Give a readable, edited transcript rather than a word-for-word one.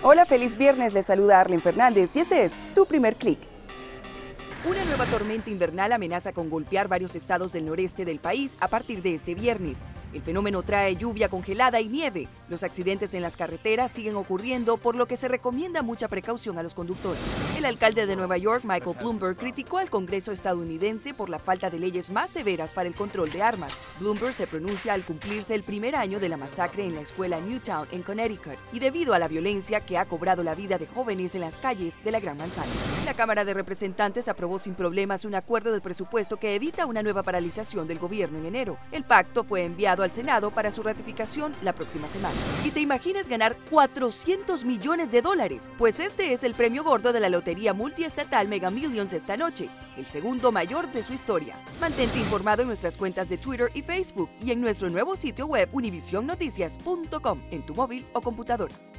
Hola, feliz viernes, les saluda Arlen Fernández y este es Tu Primer Clic. Una nueva tormenta invernal amenaza con golpear varios estados del noreste del país a partir de este viernes. El fenómeno trae lluvia congelada y nieve. Los accidentes en las carreteras siguen ocurriendo, por lo que se recomienda mucha precaución a los conductores. El alcalde de Nueva York, Michael Bloomberg, criticó al Congreso estadounidense por la falta de leyes más severas para el control de armas. Bloomberg se pronuncia al cumplirse el primer año de la masacre en la escuela Newtown, en Connecticut, y debido a la violencia que ha cobrado la vida de jóvenes en las calles de la Gran Manzana. La Cámara de Representantes aprobó sin problemas un acuerdo de presupuesto que evita una nueva paralización del gobierno en enero. El pacto fue enviado al Senado para su ratificación la próxima semana. ¿Y te imaginas ganar $400 millones? Pues este es el premio gordo de la lotería multiestatal Mega Millions esta noche, el segundo mayor de su historia. Mantente informado en nuestras cuentas de Twitter y Facebook y en nuestro nuevo sitio web univisionnoticias.com, en tu móvil o computadora.